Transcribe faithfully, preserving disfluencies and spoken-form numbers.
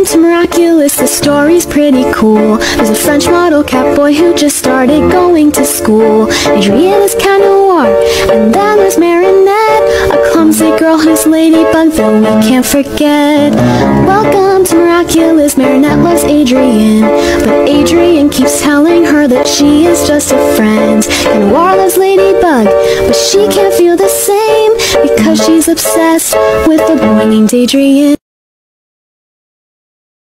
to Miraculous, the story's pretty cool. There's a French model cat boy who just started going to school. Adrienne is cat noir, and then there's Marinette, a clumsy girl who's ladybug that we can't forget. Welcome to Miraculous, Marinette loves Adrienne, but Adrienne keeps telling her that she is just a friend. Cat noir loves ladybug, but she can't feel the same because she's obsessed with a boy named Adrienne.